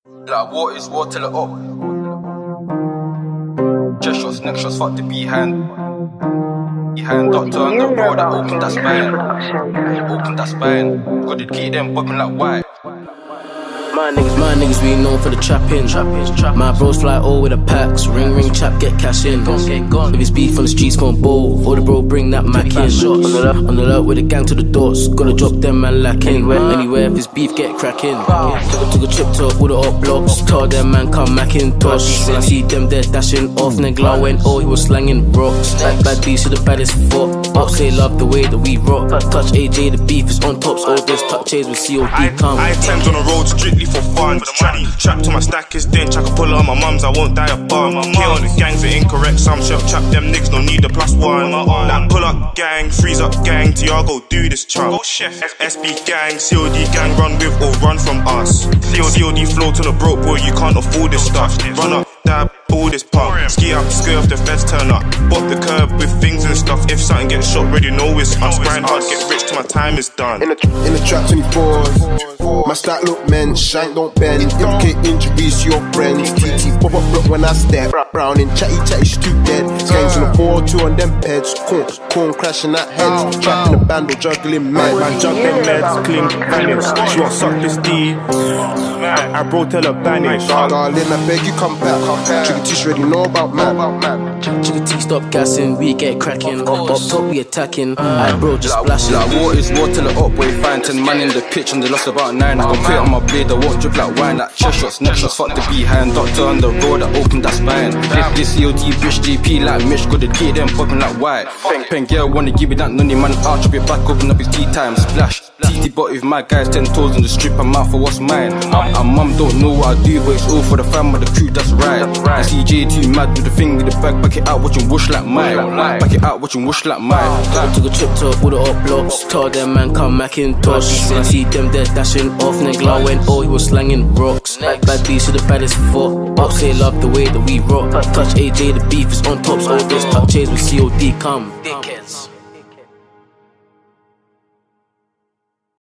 Like what is war till it up? Chest shots, neck shots, fuck the behind. Behind doctor on the road, I opened that spine. Opened that spine. Got the key them bobbing like white. My niggas be known for the trapping. My bros fly all with the packs. Ring, chap, get cash in. If it's beef on the streets, gon' bowl. Or the bro, bring that Mac in. On the alert with the gang to the doors. Gotta drop them man lacking. Anywhere if it's beef, get cracking. Took a trip to all the up blocks. Told them man come Macintosh. See them there dashing off. Nigga went he was slanging rocks. Bad beats to the baddest fuck. Box they love the way that we rock. Touch AJ, the beef is on tops. All this touch A's with COD come. I attempts on the road strictly for fun. Trap to my stack is dench. I can pull it on my mums, I won't die a bum. K on the gangs are incorrect. Some shop trap them niggas don't need a +1. Like pull up gang, freeze up gang. Tiago do this chunk. SB gang, COD gang run with or run from us. COD flow to the broke boy, you can't afford this stuff. Run up, dab, all this pump. Ski up, skirt off the fence, turn up. Bop the curb with things and stuff. If something gets shot, ready know it's us. Grind hard, get rich till my time is done. In the trap 24, my stack look men's, shank don't bend. Implicate injuries to your friends. TT pop up block when I step. Brown in chatty, she's too dead. Gangs on the 4-2 on them peds. Corn crashing at heads. Trapping the band or juggling men. Man juggling meds, clean vanish. She won't suck this D. I bro tell her banish. Darling, I beg you come back. Chicken T's ready know about man. Chicken T stop gassing, we get cracking. Up top we attacking. I bro just splashing. Like war is war till it up. Boy fine 10 man in the pitch and they lost about 9. I can put it on my blade, I won't drip like wine. Like chest shots, neck shots, fuck the behind. Doctor on the road, I opened that spine. This COD bitch GP like Mitch. Got the key them popping like white. Pen girl wanna give me that nunny man. I'll chop it back, open up his tea time. Splash. TT but if my guys 10 toes in the strip, I'm out for what's mine. And mum don't know what I do, but it's all for the fam of the crew, that's right. I see J too mad with the thing in the back, back it out, watching whoosh like mine. Back it out, watching whoosh like mine. Took a trip to all the up blocks. Told them man come Macintosh. See them there dashing off. Nigga went he was slanging rocks. Bad beats to the baddest fuck. Box they love the way that we rock. Touch AJ, the beef is on tops. All this touch A's with COD come. Dickheads.